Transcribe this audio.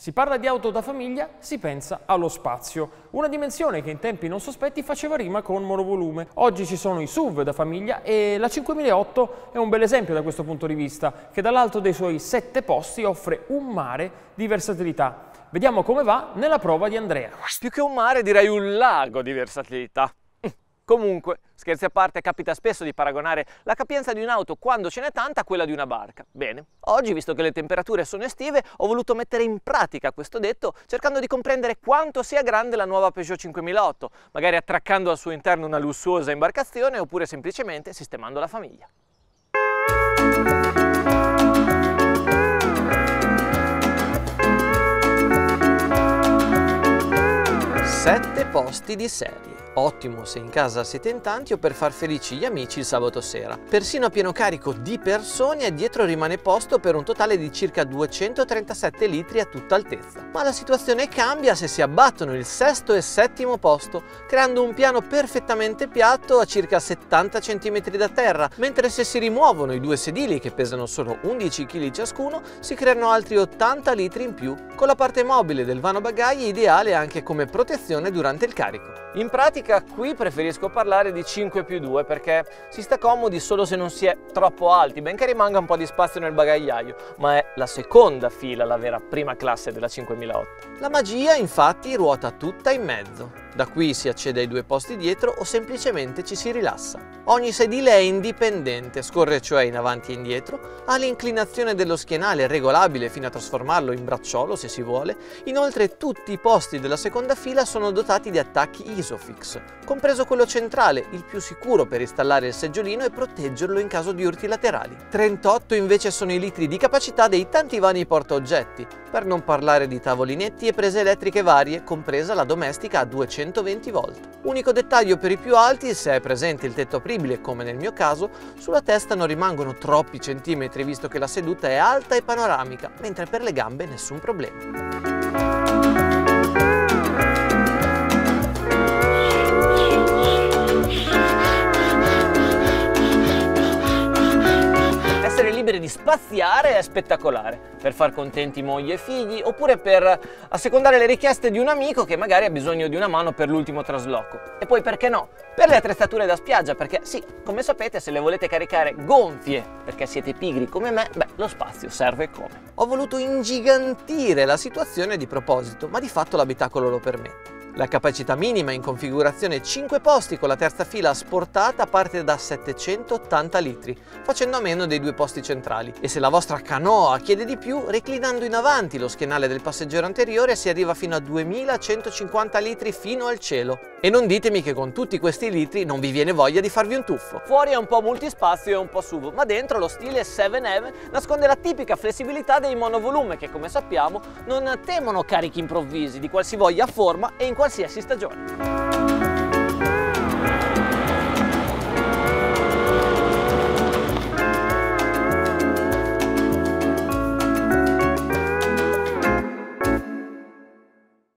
Si parla di auto da famiglia, si pensa allo spazio, una dimensione che in tempi non sospetti faceva rima con monovolume. Oggi ci sono i SUV da famiglia e la 5008 è un bel esempio da questo punto di vista, che dall'alto dei suoi 7 posti offre un mare di versatilità. Vediamo come va nella prova di Andrea. Più che un mare direi un lago di versatilità. Comunque, scherzi a parte, capita spesso di paragonare la capienza di un'auto quando ce n'è tanta a quella di una barca. Bene, oggi, visto che le temperature sono estive, ho voluto mettere in pratica questo detto cercando di comprendere quanto sia grande la nuova Peugeot 5008, magari attraccando al suo interno una lussuosa imbarcazione oppure semplicemente sistemando la famiglia. 7 posti di serie. Ottimo se in casa siete in tanti o per far felici gli amici il sabato sera. Persino a pieno carico di persone e dietro rimane posto per un totale di circa 237 litri a tutta altezza. Ma la situazione cambia se si abbattono il sesto e settimo posto, creando un piano perfettamente piatto a circa 70 cm da terra, mentre se si rimuovono i due sedili che pesano solo 11 kg ciascuno, si creano altri 80 litri in più, con la parte mobile del vano bagagli ideale anche come protezione durante il carico. In pratica qui preferisco parlare di 5+2 perché si sta comodi solo se non si è troppo alti, benché rimanga un po' di spazio nel bagagliaio, ma è la seconda fila la vera prima classe della 5008. La magia infatti ruota tutta in mezzo. Da qui si accede ai due posti dietro o semplicemente ci si rilassa. Ogni sedile è indipendente, scorre cioè in avanti e indietro, ha l'inclinazione dello schienale regolabile fino a trasformarlo in bracciolo se si vuole. Inoltre tutti i posti della seconda fila sono dotati di attacchi Isofix, compreso quello centrale, il più sicuro per installare il seggiolino e proteggerlo in caso di urti laterali. 38 invece sono i litri di capacità dei tanti vani portaoggetti, per non parlare di tavolinetti e prese elettriche varie, compresa la domestica a 220 volt. Unico dettaglio per i più alti, se è presente il tetto apribile come nel mio caso, sulla testa non rimangono troppi centimetri visto che la seduta è alta e panoramica, mentre per le gambe nessun problema. Liberi di spaziare è spettacolare, per far contenti moglie e figli oppure per assecondare le richieste di un amico che magari ha bisogno di una mano per l'ultimo trasloco. E poi perché no? Per le attrezzature da spiaggia, perché sì, come sapete, se le volete caricare gonfie perché siete pigri come me, beh, lo spazio serve come. Ho voluto ingigantire la situazione di proposito, ma di fatto l'abitacolo lo permette. La capacità minima in configurazione 5 posti con la terza fila asportata parte da 780 litri, facendo a meno dei due posti centrali. E se la vostra canoa chiede di più, reclinando in avanti lo schienale del passeggero anteriore si arriva fino a 2150 litri fino al cielo. E non ditemi che con tutti questi litri non vi viene voglia di farvi un tuffo. Fuori è un po' multispazio e un po' SUV, ma dentro lo stile 7M nasconde la tipica flessibilità dei monovolume che, come sappiamo, non temono carichi improvvisi di qualsivoglia forma e in qualsiasi stagione.